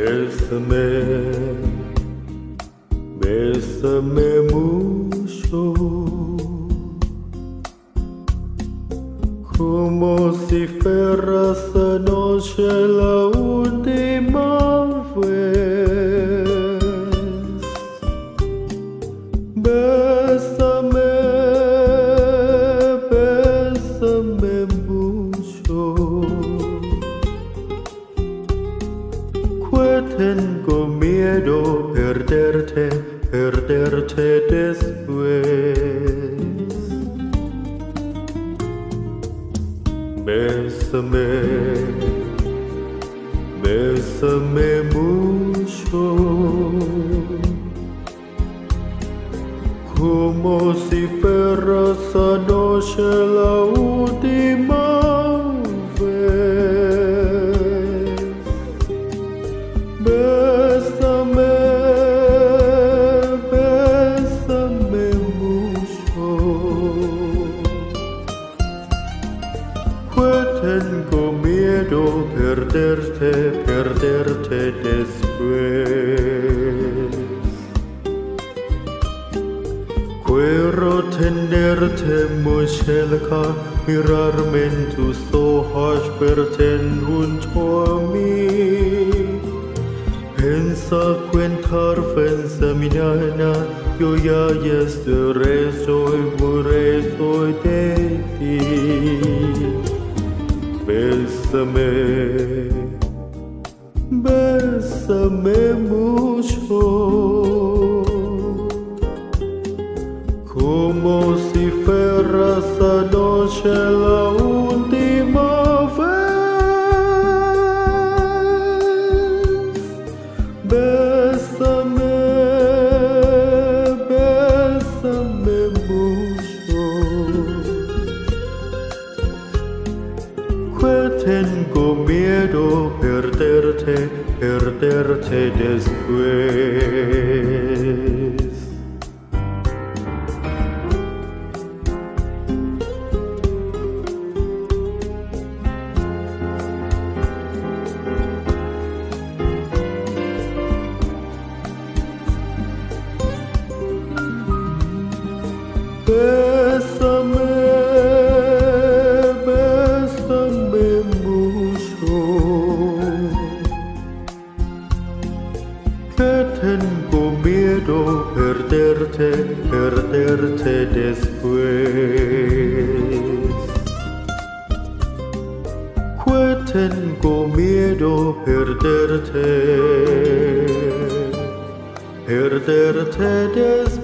Bésame, bésame mucho, como si fuera esta noche la última vez. Bésame, bésame mucho, que tengo miedo perderte después. Bésame, bésame mucho, como si fuera esa noche la última vez. Bésame, bésame mucho, que tengo miedo perderte después. Quiero tenerte muy cerca, mirarme en tus ojos, verte junto a mí. Pensar, contar, pensar mañana, yo ya estaré, soy de ti. Bésame, bésame mucho, como si fuera esa noche la última vez. Bésame, bésame mucho, que tengo miedo perderte después. Bésame, bésame mucho, que tengo miedo perderte después. Que tengo miedo perderte después.